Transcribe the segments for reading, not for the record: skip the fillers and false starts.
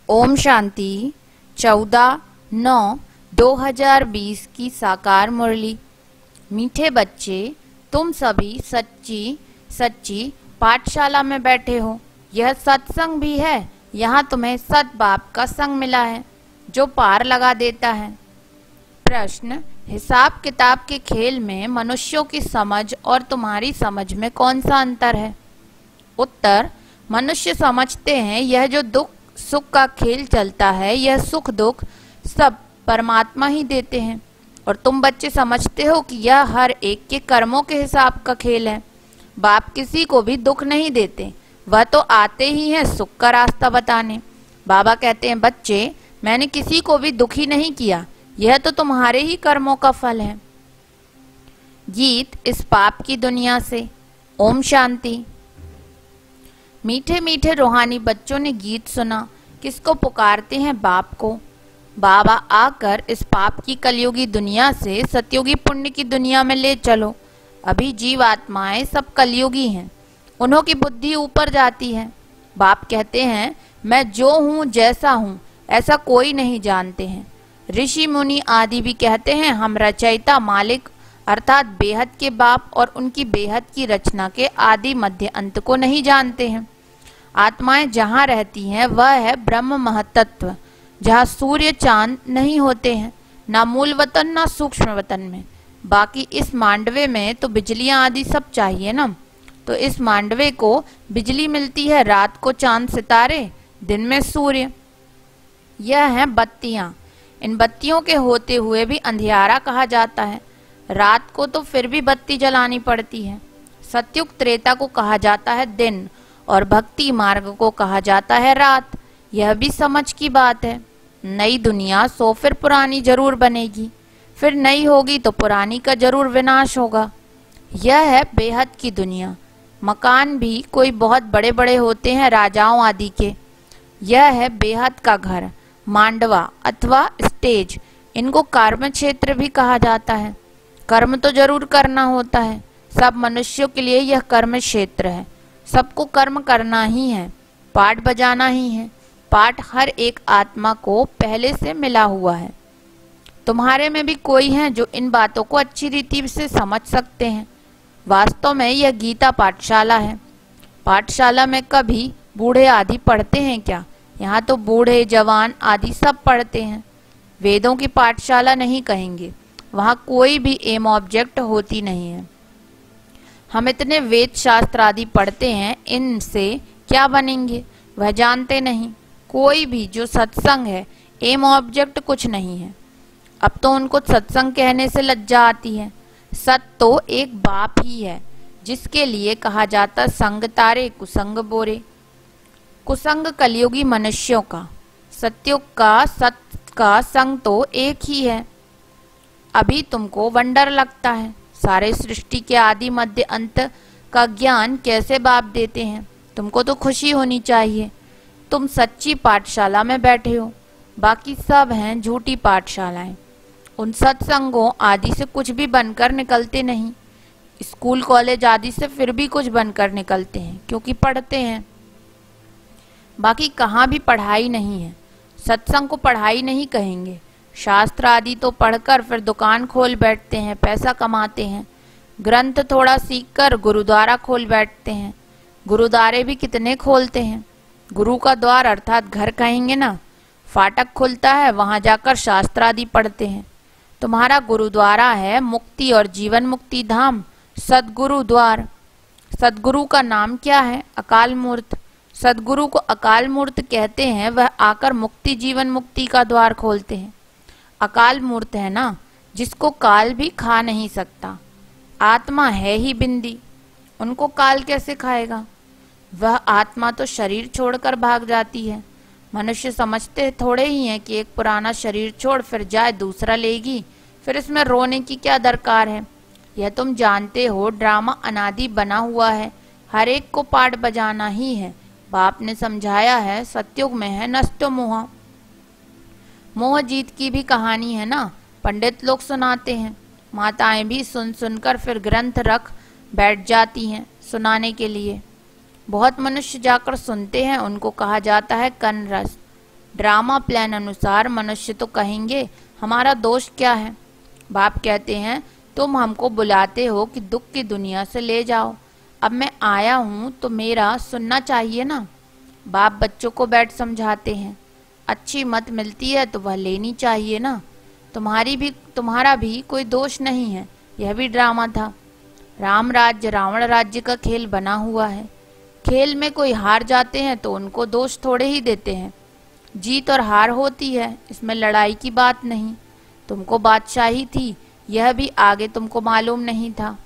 ओम शांति 14/9/2020 की साकार मुरली। मीठे बच्चे, तुम सभी सच्ची सच्ची पाठशाला में बैठे हो। यह सत्संग भी है। यहाँ तुम्हें सत बाप का संग मिला है जो पार लगा देता है। प्रश्न: हिसाब किताब के खेल में मनुष्यों की समझ और तुम्हारी समझ में कौन सा अंतर है? उत्तर: मनुष्य समझते हैं यह जो दुख सुख का खेल चलता है, यह सुख दुख सब परमात्मा ही देते हैं। और तुम बच्चे समझते हो कि यह हर एक के कर्मों के हिसाब का खेल है। बाप किसी को भी दुख नहीं देते, वह तो आते ही हैं सुख का रास्ता बताने। बाबा कहते हैं, बच्चे, मैंने किसी को भी दुखी नहीं किया, यह तो तुम्हारे ही कर्मों का फल है। गीत इस पाप की दुनिया से। ओम शांति। मीठे मीठे रूहानी बच्चों ने गीत सुना। किसको पुकारते हैं? बाप को। बाबा आकर इस पाप की कलयुगी दुनिया से सतयुगी पुण्य की दुनिया में ले चलो। अभी जीव आत्माएं सब कलयुगी हैं, उन्हों की बुद्धि ऊपर जाती है। बाप कहते हैं, मैं जो हूँ जैसा हूँ ऐसा कोई नहीं जानते हैं। ऋषि मुनि आदि भी कहते हैं, हम रचयिता मालिक अर्थात बेहद के बाप और उनकी बेहद की रचना के आदि मध्य अंत को नहीं जानते हैं। आत्माएं जहाँ रहती हैं वह है ब्रह्म महतत्व, जहाँ सूर्य चांद नहीं होते हैं, ना मूल वतन ना सूक्ष्म वतन में। बाकी इस मांडवे में तो बिजलियां आदि सब चाहिए ना, तो इस मांडवे को बिजली मिलती है, रात को चांद सितारे, दिन में सूर्य। यह है बत्तियां। इन बत्तियों के होते हुए भी अंधियारा कहा जाता है। रात को तो फिर भी बत्ती जलानी पड़ती है। सतयुग त्रेता को कहा जाता है दिन और भक्ति मार्ग को कहा जाता है रात। यह भी समझ की बात है। नई दुनिया सो फिर पुरानी जरूर बनेगी, फिर नई होगी तो पुरानी का जरूर विनाश होगा। यह है बेहद की दुनिया। मकान भी कोई बहुत बड़े बड़े होते हैं राजाओं आदि के। यह है बेहद का घर, मांडवा अथवा स्टेज। इनको कर्म क्षेत्र भी कहा जाता है। कर्म तो जरूर करना होता है। सब मनुष्यों के लिए यह कर्म क्षेत्र है। सबको कर्म करना ही है, पाठ बजाना ही है। पाठ हर एक आत्मा को पहले से मिला हुआ है। तुम्हारे में भी कोई है जो इन बातों को अच्छी रीति से समझ सकते हैं। वास्तव में यह गीता पाठशाला है। पाठशाला में कभी बूढ़े आदि पढ़ते हैं क्या? यहाँ तो बूढ़े जवान आदि सब पढ़ते हैं। वेदों की पाठशाला नहीं कहेंगे, वहाँ कोई भी एम ऑब्जेक्ट होती नहीं है। हम इतने वेद शास्त्र आदि पढ़ते हैं, इनसे क्या बनेंगे वह जानते नहीं। कोई भी जो सत्संग है, एम ऑब्जेक्ट कुछ नहीं है। अब तो उनको सत्संग कहने से लज्जा आती है। सत तो एक बाप ही है जिसके लिए कहा जाता संग तारे कुसंग बोरे। कुसंग कलयुगी मनुष्यों का, सत्युग का सत का संग तो एक ही है। अभी तुमको वंडर लगता है, सारे सृष्टि के आदि मध्य अंत का ज्ञान कैसे बाप देते हैं। तुमको तो खुशी होनी चाहिए, तुम सच्ची पाठशाला में बैठे हो। बाकी सब हैं झूठी पाठशालाएं। उन सत्संगों आदि से कुछ भी बनकर निकलते नहीं। स्कूल कॉलेज आदि से फिर भी कुछ बनकर निकलते हैं, क्योंकि पढ़ते हैं। बाकी कहाँ भी पढ़ाई नहीं है। सत्संग को पढ़ाई नहीं कहेंगे। शास्त्र आदि तो पढ़कर फिर दुकान खोल बैठते हैं, पैसा कमाते हैं। ग्रंथ थोड़ा सीखकर गुरुद्वारा खोल बैठते हैं। गुरुद्वारे भी कितने खोलते हैं। गुरु का द्वार अर्थात घर कहेंगे ना, फाटक खुलता है, वहां जाकर शास्त्र आदि पढ़ते हैं। तुम्हारा गुरुद्वारा है मुक्ति और जीवन मुक्ति धाम, सदगुरु द्वार। सदगुरु का नाम क्या है? अकाल मूर्त। सदगुरु को अकाल मूर्त कहते हैं। वह आकर मुक्ति जीवन मुक्ति का द्वार खोलते हैं। अकाल मूर्त है ना, जिसको काल भी खा नहीं सकता। आत्मा है ही बिंदी, उनको काल कैसे खाएगा? वह आत्मा तो शरीर छोड़कर भाग जाती है। मनुष्य समझते थोड़े ही हैं कि एक पुराना शरीर छोड़ फिर जाए दूसरा लेगी, फिर इसमें रोने की क्या दरकार है। यह तुम जानते हो ड्रामा अनादि बना हुआ है, हर एक को पाठ बजाना ही है। बाप ने समझाया है, सतयुग में है नष्टो मोह। मोह जीत की भी कहानी है ना, पंडित लोग सुनाते हैं। माताएं भी सुन सुनकर फिर ग्रंथ रख बैठ जाती हैं सुनाने के लिए। बहुत मनुष्य जाकर सुनते हैं, उनको कहा जाता है कन रस। ड्रामा प्लान अनुसार मनुष्य तो कहेंगे हमारा दोष क्या है। बाप कहते हैं तुम हमको बुलाते हो कि दुख की दुनिया से ले जाओ, अब मैं आया हूँ तो मेरा सुनना चाहिए ना। बाप बच्चों को बैठ समझाते हैं, अच्छी मत मिलती है तो वह लेनी चाहिए ना। तुम्हारा भी कोई दोष नहीं है, यह भी ड्रामा था। राम राज्य रावण राज्य का खेल बना हुआ है। खेल में कोई हार जाते हैं तो उनको दोष थोड़े ही देते हैं। जीत और हार होती है, इसमें लड़ाई की बात नहीं। तुमको बादशाही थी, यह भी आगे तुमको मालूम नहीं था।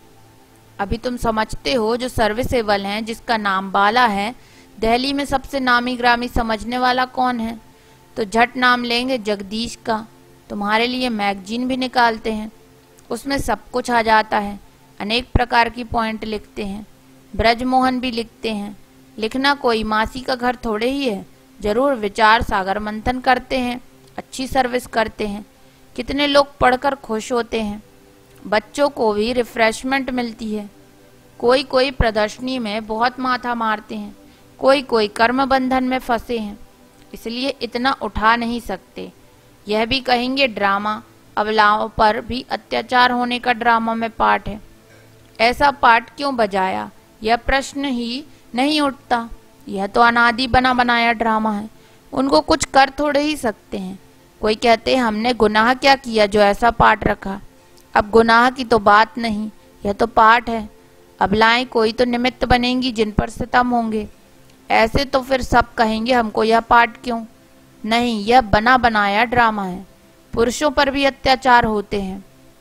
अभी तुम समझते हो जो सर्विसेबल हैं, जिसका नाम बाला है, दिल्ली में सबसे नामी ग्रामी समझने वाला कौन है? तो झट नाम लेंगे जगदीश का। तुम्हारे लिए मैगजीन भी निकालते हैं, उसमें सब कुछ आ जाता है। अनेक प्रकार की पॉइंट लिखते हैं, ब्रजमोहन भी लिखते हैं। लिखना कोई मासी का घर थोड़े ही है, जरूर विचार सागर मंथन करते हैं, अच्छी सर्विस करते हैं। कितने लोग पढ़कर खुश होते हैं। बच्चों को भी रिफ्रेशमेंट मिलती है। कोई कोई प्रदर्शनी में बहुत माथा मारते हैं, कोई कोई कर्म बंधन में फंसे हैं, इसलिए इतना उठा नहीं सकते। यह भी कहेंगे ड्रामा, अबलाओं पर भी अत्याचार होने का ड्रामा में पाठ है। ऐसा पाठ क्यों बजाया, यह प्रश्न ही नहीं उठता। यह तो अनादि बना बनाया ड्रामा है, उनको कुछ कर थोड़े ही सकते हैं। कोई कहते हैं हमने गुनाह क्या किया जो ऐसा पाठ रखा। अब गुनाह की तो बात नहीं, यह तो पाठ है। अबलाएं कोई तो निमित्त बनेंगी जिन पर सितम होंगे। ऐसे तो फिर सब कहेंगे हमको यह पाठ क्यों। नहीं, यह बना बनाया ड्रामा है। पुरुषों पर भी अत्याचार होते हैं।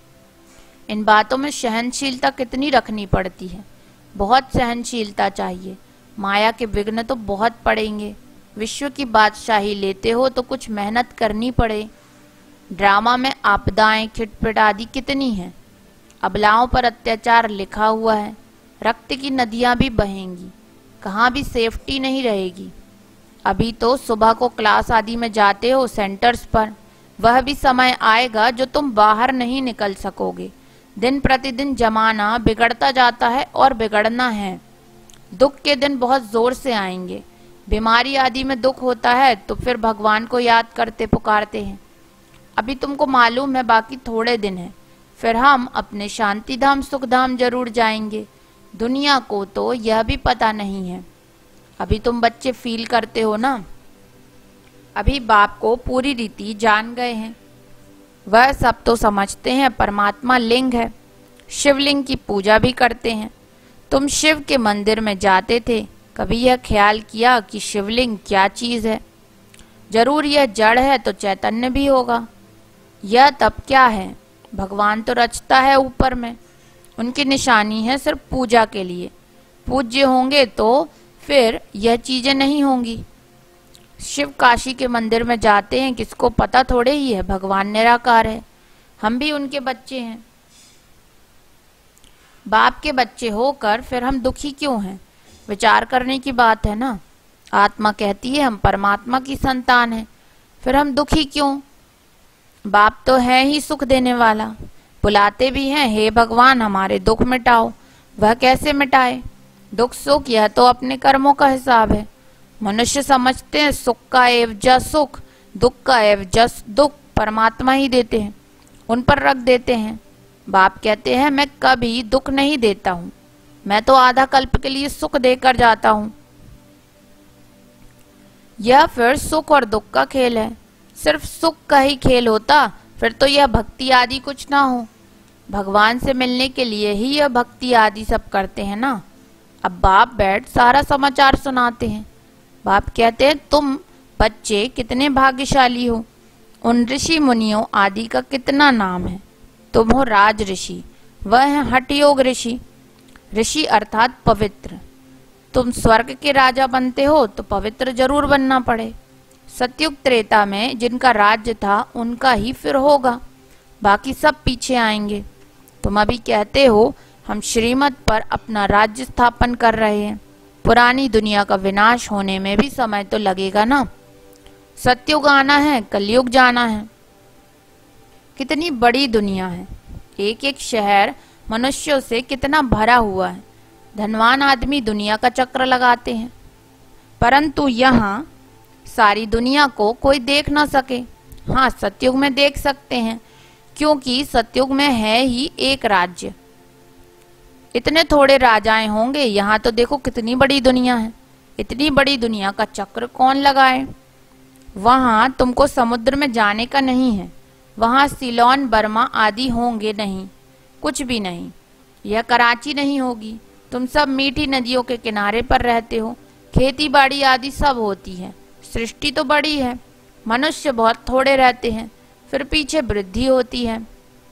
इन बातों में सहनशीलता कितनी रखनी पड़ती है, बहुत सहनशीलता चाहिए। माया के विघ्न तो बहुत पड़ेंगे। विश्व की बादशाही लेते हो तो कुछ मेहनत करनी पड़े। ड्रामा में आपदाएं खिटपिट आदि कितनी हैं। अबलाओं पर अत्याचार लिखा हुआ है, रक्त की नदियां भी बहेंगी, कहाँ भी सेफ्टी नहीं रहेगी। अभी तो सुबह को क्लास आदि में जाते हो सेंटर्स पर, वह भी समय आएगा जो तुम बाहर नहीं निकल सकोगे। दिन प्रतिदिन जमाना बिगड़ता जाता है और बिगड़ना है। दुख के दिन बहुत जोर से आएंगे। बीमारी आदि में दुख होता है तो फिर भगवान को याद करते पुकारते हैं। अभी तुमको मालूम है बाकी थोड़े दिन है, फिर हम अपने शांति धाम सुख धाम जरूर जाएंगे। दुनिया को तो यह भी पता नहीं है। अभी तुम बच्चे फील करते हो ना, अभी बाप को पूरी रीति जान गए हैं। वह सब तो समझते हैं परमात्मा लिंग है, शिवलिंग की पूजा भी करते हैं। तुम शिव के मंदिर में जाते थे, कभी यह ख्याल किया कि शिवलिंग क्या चीज है? जरूर यह जड़ है तो चैतन्य भी होगा। यह तब क्या है? भगवान तो रचता है ऊपर में, उनकी निशानी है सिर्फ पूजा के लिए। पूज्य होंगे तो फिर यह चीजें नहीं होंगी। शिव काशी के मंदिर में जाते हैं, किसको पता थोड़े ही है भगवान निराकार है। हम भी उनके बच्चे हैं। बाप के बच्चे होकर फिर हम दुखी क्यों हैं? विचार करने की बात है ना। आत्मा कहती है हम परमात्मा की संतान हैं, फिर हम दुखी क्यों? बाप तो है ही सुख देने वाला, बुलाते भी हैं हे भगवान हमारे दुख मिटाओ। वह कैसे मिटाए? दुख सुख यह तो अपने कर्मों का हिसाब है। मनुष्य समझते हैं सुख का एवज सुख, दुख का एवज दुख परमात्मा ही देते हैं, उन पर रख देते हैं। बाप कहते हैं मैं कभी दुख नहीं देता हूँ, मैं तो आधा कल्प के लिए सुख देकर जाता हूँ। यह फिर सुख और दुख का खेल है। सिर्फ सुख का ही खेल होता फिर तो यह भक्ति आदि कुछ ना हो। भगवान से मिलने के लिए ही यह भक्ति आदि सब करते हैं ना। अब बाप बैठ सारा समाचार सुनाते हैं। बाप कहते हैं तुम बच्चे कितने भाग्यशाली हो। उन ऋषि मुनियों आदि का कितना नाम है। तुम हो राज ऋषि, वह है हठ योग ऋषि। ऋषि अर्थात पवित्र। तुम स्वर्ग के राजा बनते हो तो पवित्र जरूर बनना पड़े। सतयुग त्रेता में जिनका राज्य था उनका ही फिर होगा, बाकी सब पीछे आएंगे। तुम अभी कहते हो हम श्रीमत पर अपना राज्य स्थापन कर रहे हैं। पुरानी दुनिया का विनाश होने में भी समय तो लगेगा ना। सतयुग आना है, कलयुग जाना है। कितनी बड़ी दुनिया है, एक एक शहर मनुष्यों से कितना भरा हुआ है। धनवान आदमी दुनिया का चक्र लगाते हैं, परंतु यहाँ सारी दुनिया को कोई देख ना सके। हाँ, सतयुग में देख सकते हैं, क्योंकि सतयुग में है ही एक राज्य। इतने थोड़े राजाएं होंगे, यहाँ तो देखो कितनी बड़ी दुनिया है। इतनी बड़ी दुनिया का चक्र कौन लगाए। वहां तुमको समुद्र में जाने का नहीं है। वहां सिलोन, बर्मा आदि होंगे नहीं, कुछ भी नहीं। यह कराची नहीं होगी। तुम सब मीठी नदियों के किनारे पर रहते हो। खेती बाड़ी आदि सब होती है। सृष्टि तो बड़ी है। मनुष्य बहुत थोड़े रहते हैं, फिर पीछे वृद्धि होती है।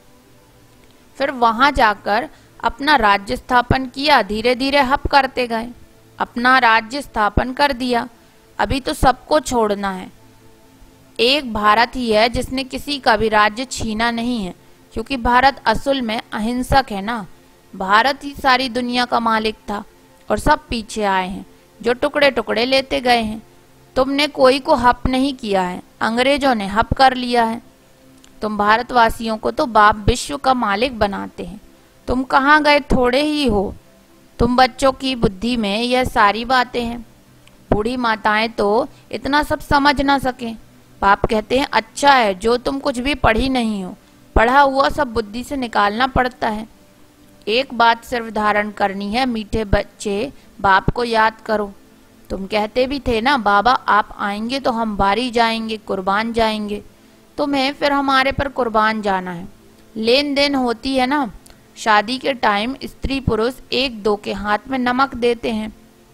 फिर वहां जाकर अपना राज्य स्थापन किया, धीरे धीरे हप करते गए। अपना राज्य स्थापन कर दिया। अभी तो सबको छोड़ना है। एक भारत ही है जिसने किसी का भी राज्य छीना नहीं है, क्योंकि भारत असल में अहिंसक है ना। भारत ही सारी दुनिया का मालिक था और सब पीछे आए हैं, जो टुकड़े टुकड़े लेते गए हैं। तुमने कोई को हप नहीं किया है, अंग्रेजों ने हप कर लिया है। तुम भारतवासियों को तो बाप विश्व का मालिक बनाते हैं। तुम कहाँ गए, थोड़े ही हो। तुम बच्चों की बुद्धि में यह सारी बातें हैं। बूढ़ी माताएं तो इतना सब समझ ना सके। बाप कहते हैं अच्छा है जो तुम कुछ भी पढ़ी नहीं हो। पढ़ा हुआ सब बुद्धि से निकालना पड़ता है। एक बात सिर्फ धारण करनी है, मीठे बच्चे, बाप को याद करो। तुम कहते भी थे ना, बाबा आप आएंगे तो हम बारी जाएंगे, कुर्बान जाएंगे। तुम्हें फिर हमारे पर कुर्बान जाना है। लेन देन होती है ना। शादी के टाइम स्त्री पुरुष एक दो के हाथ में नमक देते हैं।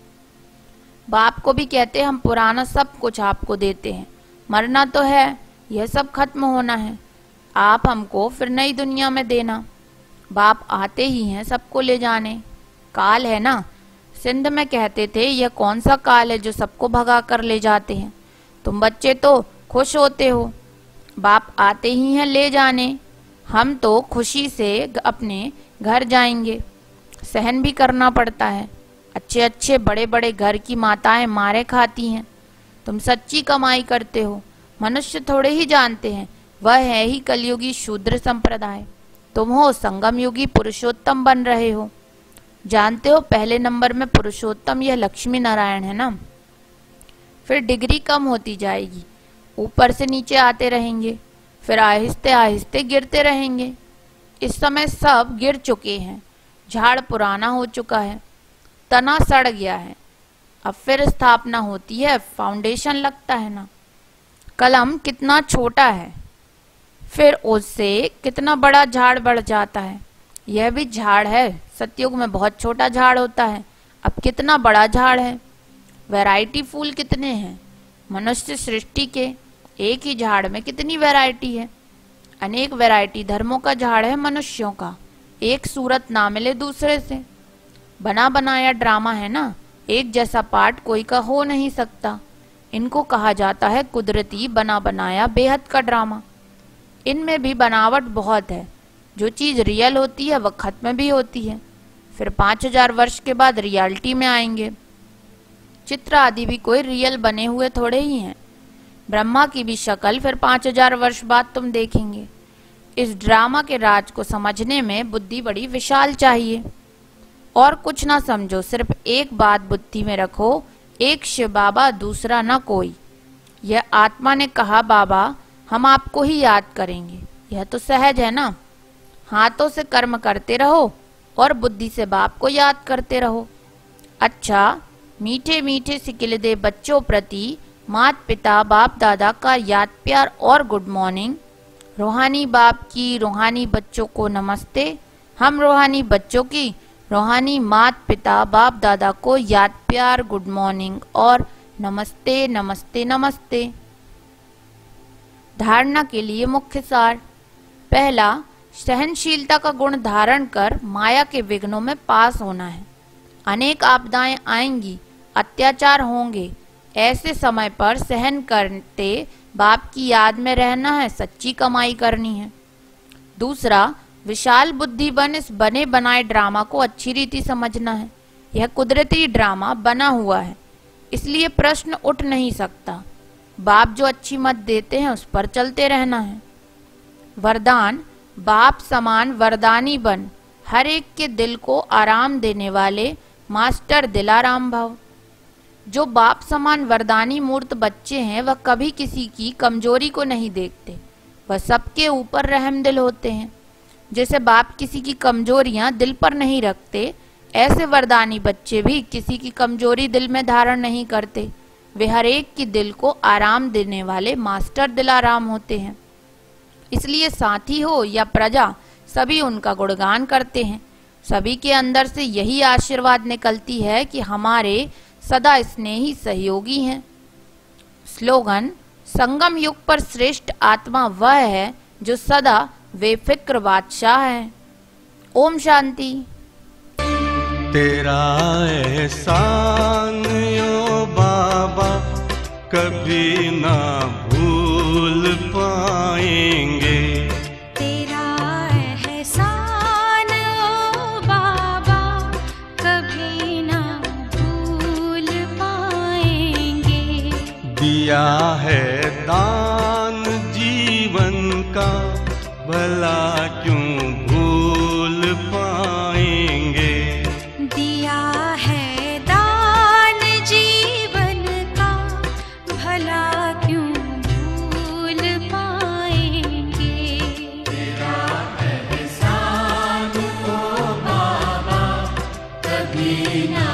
बाप को भी कहते हैं हम पुराना सब कुछ आपको देते हैं। मरना तो है, यह सब खत्म होना है। आप हमको फिर नई दुनिया में देना। बाप आते ही हैं सबको ले जाने। काल है ना। सिंध में कहते थे यह कौन सा काल है जो सबको भगा कर ले जाते हैं। तुम बच्चे तो खुश होते हो। बाप आते ही हैं ले जाने। हम तो खुशी से अपने घर जाएंगे। सहन भी करना पड़ता है। अच्छे अच्छे बड़े बड़े घर की माताएं मारे खाती हैं। तुम सच्ची कमाई करते हो। मनुष्य थोड़े ही जानते हैं, वह है ही कलयुगी शूद्र संप्रदाय। तुम हो संगम युगी पुरुषोत्तम बन रहे हो। जानते हो पहले नंबर में पुरुषोत्तम यह लक्ष्मी नारायण है ना। फिर डिग्री कम होती जाएगी, ऊपर से नीचे आते रहेंगे, फिर आहिस्ते आहिस्ते गिरते रहेंगे। इस समय सब गिर चुके हैं। झाड़ पुराना हो चुका है, तना सड़ गया है। अब फिर स्थापना होती है, फाउंडेशन लगता है ना। कलम कितना छोटा है, फिर उससे कितना बड़ा झाड़ बढ़ जाता है। यह भी झाड़ है। सतयुग में बहुत छोटा झाड़ होता है, अब कितना बड़ा झाड़ है। वैरायटी फूल कितने हैं मनुष्य सृष्टि के। एक ही झाड़ में कितनी वैरायटी है। अनेक वैरायटी धर्मों का झाड़ है मनुष्यों का। एक सूरत ना मिले दूसरे से। बना बनाया ड्रामा है ना। एक जैसा पार्ट कोई का हो नहीं सकता। इनको कहा जाता है कुदरती बना बनाया बेहद का ड्रामा। इनमें भी बनावट बहुत है। जो चीज रियल होती है वह खत्म भी होती है। फिर 5000 वर्ष के बाद रियलिटी में आएंगे। चित्र आदि भी कोई रियल बने हुए थोड़े ही हैं। ब्रह्मा की भी शक्ल फिर 5000 वर्ष बाद तुम देखेंगे। इस ड्रामा के राज को समझने में बुद्धि बड़ी विशाल चाहिए। और कुछ ना समझो, सिर्फ एक बात बुद्धि में रखो, एक शिव बाबा, दूसरा ना कोई। यह आत्मा ने कहा बाबा हम आपको ही याद करेंगे। यह तो सहज है ना। हाथों से कर्म करते रहो और बुद्धि से बाप को याद करते रहो। अच्छा, मीठे मीठे सिकिलदे बच्चों प्रति मात पिता बाप दादा का याद प्यार और गुड मॉर्निंग। रूहानी बाप की रूहानी बच्चों को नमस्ते। हम रूहानी बच्चों की रूहानी मात पिता बाप दादा को याद प्यार गुड मॉर्निंग और नमस्ते नमस्ते नमस्ते। धारणा के लिए मुख्य सार। पहला, सहनशीलता का गुण धारण कर माया के विघ्नों में पास होना है। अनेक आपदाएं आएंगी, अत्याचार होंगे। ऐसे समय पर सहन करते बाप की याद में रहना है, सच्ची कमाई करनी है। दूसरा, विशाल बुद्धि बन इस बने बनाए ड्रामा को अच्छी रीति समझना है। यह कुदरती ड्रामा बना हुआ है, इसलिए प्रश्न उठ नहीं सकता। बाप जो अच्छी मत देते हैं उस पर चलते रहना है। वरदान, बाप समान वरदानी बन, हर एक के दिल को आराम देने वाले मास्टर दिलाराम भव। जो बाप समान वरदानी मूर्त बच्चे हैं वह कभी किसी की कमजोरी को नहीं देखते, वह सबके ऊपर रहमदिल होते हैं। जैसे बाप किसी की कमजोरियां दिल पर नहीं रखते, ऐसे वरदानी बच्चे भी किसी की कमजोरी दिल में धारण नहीं करते। वे हर एक की दिल को आराम देने वाले मास्टर दिलाराम होते हैं। इसलिए साथी हो या प्रजा, सभी उनका गुणगान करते हैं। सभी के अंदर से यही आशीर्वाद निकलती है कि हमारे सदा स्नेही सहयोगी हैं। स्लोगन: संगम युग पर श्रेष्ठ आत्मा वह है जो सदा बेफिक्र बादशाह है। ओम शांति। तेरा एहसान ओ बाबा कभी ना भूल पाएंगे। तेरा एहसान ओ बाबा कभी ना भूल पाएंगे। दिया है दान जीवन का, भला क्यों भूल पाएंगे। दिया है दान जीवन का, भला क्यों भूल पाएंगे। तेरा एहसान ओ बाबा कभी ना